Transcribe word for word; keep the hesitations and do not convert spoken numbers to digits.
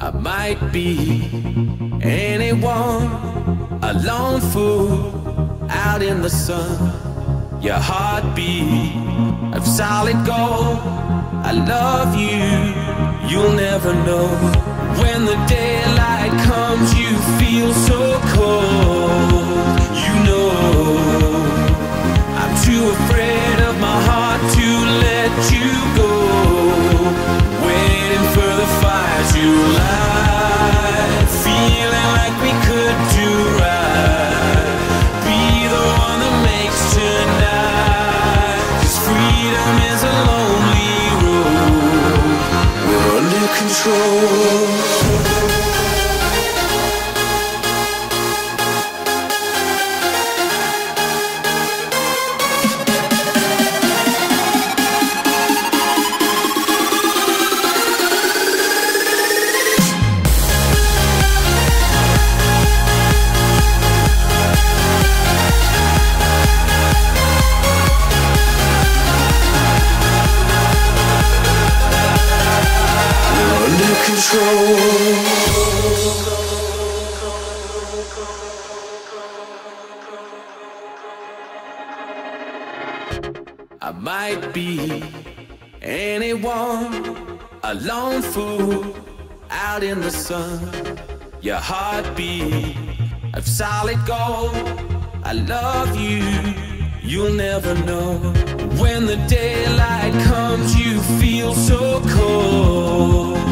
I might be anyone, a lone fool out in the sun. Your heartbeat of solid gold. I love you, you'll never know. When the daylight comes, you feel so cold. You know I'm too afraid of my heart to let you go. Waiting for the fire to light, feeling like we could do right. Be the one that makes tonight, 'cause freedom is a lonely road. We're under control. I might be anyone, a lone fool out in the sun. Your heartbeat of solid gold. I love you, you'll never know. When the daylight comes, you feel so cold.